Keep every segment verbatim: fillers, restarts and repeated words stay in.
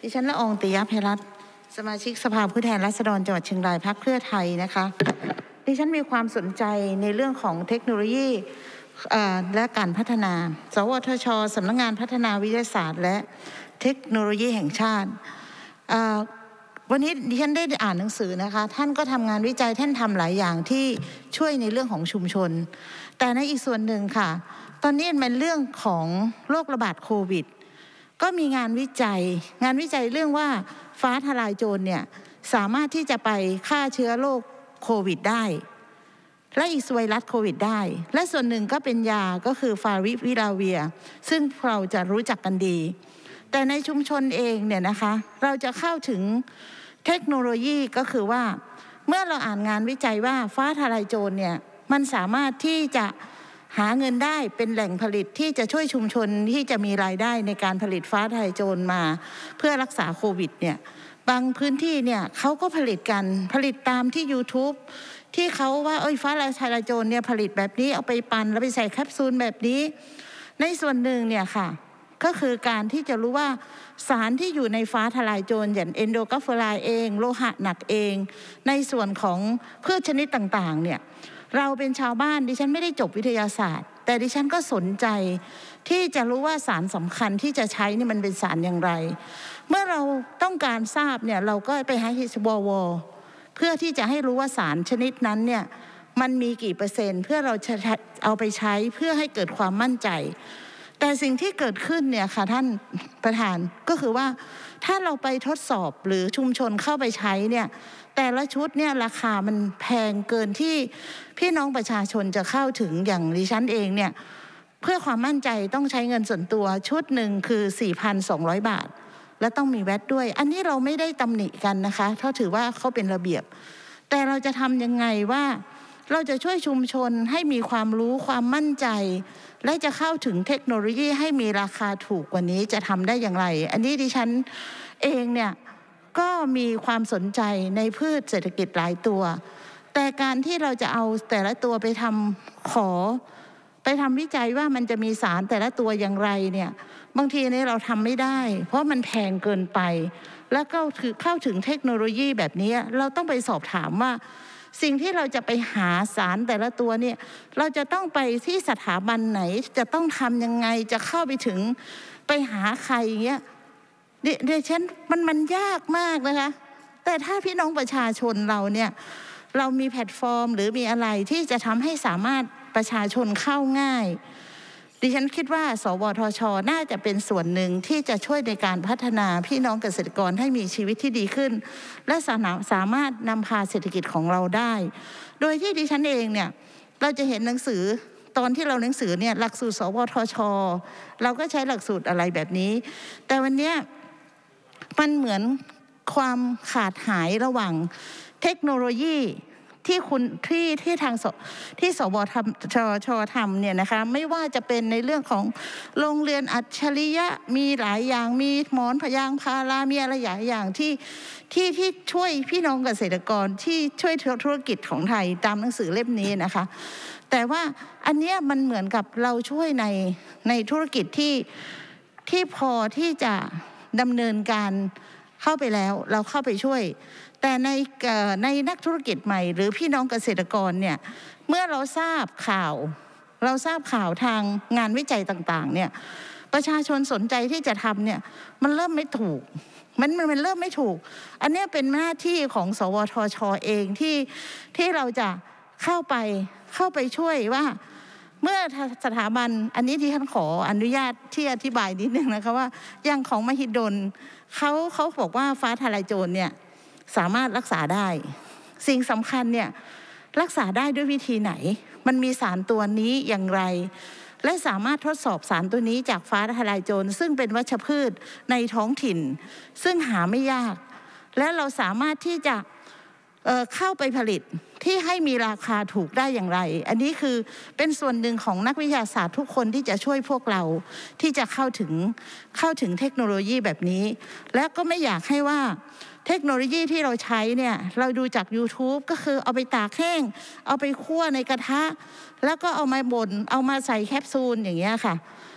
ดิฉันละอองติยะไพรัตน์สมาชิกสภาผู้แทนราษฎรจังหวัดเชียงรายพรรคเพื่อไทยนะคะดิฉันมีความสนใจในเรื่องของเทคโนโลยีและการพัฒนาสวทช.สำนักงานพัฒนาวิทยาศาสตร์และเทคโนโลยีแห่งชาติวันนี้ดิฉันได้อ่านหนังสือนะคะท่านก็ทำงานวิจัยท่านทำหลายอย่างที่ช่วยในเรื่องของชุมชนแต่ในอีกส่วนหนึ่งค่ะตอนนี้เป็นเรื่องของโรคระบาดโควิดก็มีงานวิจัยงานวิจัยเรื่องว่าฟ้าทลายโจรเนี่ยสามารถที่จะไปฆ่าเชื้อโรคโควิดได้และอีกไวรัสโควิดได้และส่วนหนึ่งก็เป็นยาก็คือฟาวิพิราเวียซึ่งเราจะรู้จักกันดีแต่ในชุมชนเองเนี่ยนะคะเราจะเข้าถึงเทคโนโลยีก็คือว่าเมื่อเราอ่านงานวิจัยว่าฟ้าทลายโจรเนี่ยมันสามารถที่จะหาเงินได้เป็นแหล่งผลิตที่จะช่วยชุมชนที่จะมีรายได้ในการผลิตฟ้าทลายโจรมาเพื่อรักษาโควิดเนี่ยบางพื้นที่เนี่ยเขาก็ผลิตกันผลิตตามที่ YouTube ที่เขาว่าเอ้ยฟ้าทลายโจรเนี่ยผลิตแบบนี้เอาไปปั่นแล้วไปใส่แคปซูลแบบนี้ในส่วนหนึ่งเนี่ยค่ะก็คือการที่จะรู้ว่าสารที่อยู่ในฟ้าทลายโจรอย่างเอนโดกัฟเฟอไรด์เองโลหะหนักเองในส่วนของพืชชนิดต่างๆเนี่ยเราเป็นชาวบ้านดิฉันไม่ได้จบวิทยาศาสตร์แต่ดิฉันก็สนใจที่จะรู้ว่าสารสำคัญที่จะใช้นี่มันเป็นสารอย่างไรเมื่อเราต้องการทราบเนี่ยเราก็ไปให้ เอช ดับเบิลยู เพื่อที่จะให้รู้ว่าสารชนิดนั้นเนี่ยมันมีกี่เปอร์เซ็นต์เพื่อเราจะเอาไปใช้เพื่อให้เกิดความมั่นใจแต่สิ่งที่เกิดขึ้นเนี่ยค่ะท่านประธานก็คือว่าถ้าเราไปทดสอบหรือชุมชนเข้าไปใช้เนี่ยแต่ละชุดเนี่ยราคามันแพงเกินที่พี่น้องประชาชนจะเข้าถึงอย่างดิฉันเองเนี่ยเพื่อความมั่นใจต้องใช้เงินส่วนตัวชุดหนึ่งคือ สี่พันสองร้อย บาทและต้องมีแวตด้วยอันนี้เราไม่ได้ตำหนิกันนะคะเพราะถือว่าเขาเป็นระเบียบแต่เราจะทำยังไงว่าเราจะช่วยชุมชนให้มีความรู้ความมั่นใจและจะเข้าถึงเทคโนโลยีให้มีราคาถูกกว่านี้จะทำได้อย่างไรอันนี้ดิฉันเองเนี่ยก็มีความสนใจในพืชเศรษฐกิจหลายตัวแต่การที่เราจะเอาแต่ละตัวไปทำขอไปทำวิจัยว่ามันจะมีสารแต่ละตัวอย่างไรเนี่ยบางทีนี้เราทำไม่ได้เพราะมันแพงเกินไปแล้วก็คือเข้าถึงเทคโนโลยีแบบนี้เราต้องไปสอบถามว่าสิ่งที่เราจะไปหาสารแต่ละตัวเนี่ยเราจะต้องไปที่สถาบันไหนจะต้องทำยังไงจะเข้าไปถึงไปหาใครอย่างเงี้ยเดี๋ยวฉันมันมันยากมากนะคะแต่ถ้าพี่น้องประชาชนเราเนี่ยเรามีแพลตฟอร์มหรือมีอะไรที่จะทำให้สามารถประชาชนเข้าง่ายดิฉันคิดว่าสวทช.น่าจะเป็นส่วนหนึ่งที่จะช่วยในการพัฒนาพี่น้องเกษตรกรให้มีชีวิตที่ดีขึ้นและสามารถนำพาเศรษฐกิจของเราได้โดยที่ดิฉันเองเนี่ยเราจะเห็นหนังสือตอนที่เราหนังสือเนี่ยหลักสูตรสวทช.เราก็ใช้หลักสูตรอะไรแบบนี้แต่วันนี้มันเหมือนความขาดหายระหว่างเทคโนโลยีที่คุณที่ที่ทางที่สวทช.ทำเนี่ยนะคะไม่ว่าจะเป็นในเรื่องของโรงเรือนอัจฉริยะมีหลายอย่างมีหมอนพยางพารามีอะไรหลายอย่างที่ที่ที่ช่วยพี่น้องเกษตรกรที่ช่วยธุรกิจของไทยตามหนังสือเล่มนี้นะคะแต่ว่าอันเนี้ยมันเหมือนกับเราช่วยในในธุรกิจที่ที่พอที่จะดำเนินการเข้าไปแล้วเราเข้าไปช่วยแต่ในในนักธุรกิจใหม่หรือพี่น้องเกษตรกรเนี่ยเมื่อเราทราบข่าวเราทราบข่าวทางงานวิจัยต่างๆเนี่ยประชาชนสนใจที่จะทำเนี่ยมันเริ่มไม่ถูกมันมันเริ่มไม่ถูกอันนี้เป็นหน้าที่ของสวทช.เองที่ที่เราจะเข้าไปเข้าไปช่วยว่าเมื่อสถาบันอันนี้ที่ท่านขออนุญาตที่อธิบายนิดนึงนะคะว่าอย่างของมหิดลเขาเขาบอกว่าฟ้าทลายโจรเนี่ยสามารถรักษาได้สิ่งสำคัญเนี่ยรักษาได้ด้วยวิธีไหนมันมีสารตัวนี้อย่างไรและสามารถทดสอบสารตัวนี้จากฟ้าทลายโจรซึ่งเป็นวัชพืชในท้องถิ่นซึ่งหาไม่ยากและเราสามารถที่จะเอ่อเข้าไปผลิตที่ให้มีราคาถูกได้อย่างไรอันนี้คือเป็นส่วนหนึ่งของนักวิทยาศาสตร์ทุกคนที่จะช่วยพวกเราที่จะเข้าถึงเข้าถึงเทคโนโลยีแบบนี้และก็ไม่อยากให้ว่าเทคโนโลยีที่เราใช้เนี่ยเราดูจาก YouTube ก็คือเอาไปตากแห้งเอาไปคั่วในกระทะแล้วก็เอามาบดเอามาใส่แคปซูลอย่างเงี้ยค่ะ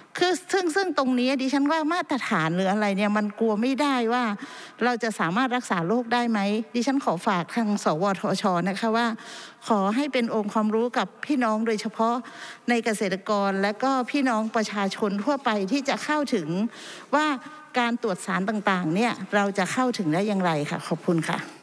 คือซึ่งซึ่งตรงนี้ดิฉันว่ามาตรฐานหรืออะไรเนี่ยมันกลัวไม่ได้ว่าเราจะสามารถรักษาโรคได้ไหมดิฉันขอฝากทางสวทช.นะคะว่าขอให้เป็นองค์ความรู้กับพี่น้องโดยเฉพาะในเกษตรกรและก็พี่น้องประชาชนทั่วไปที่จะเข้าถึงว่าการตรวจสารต่างๆเนี่ยเราจะเข้าถึงได้อย่างไรค่ะขอบคุณค่ะ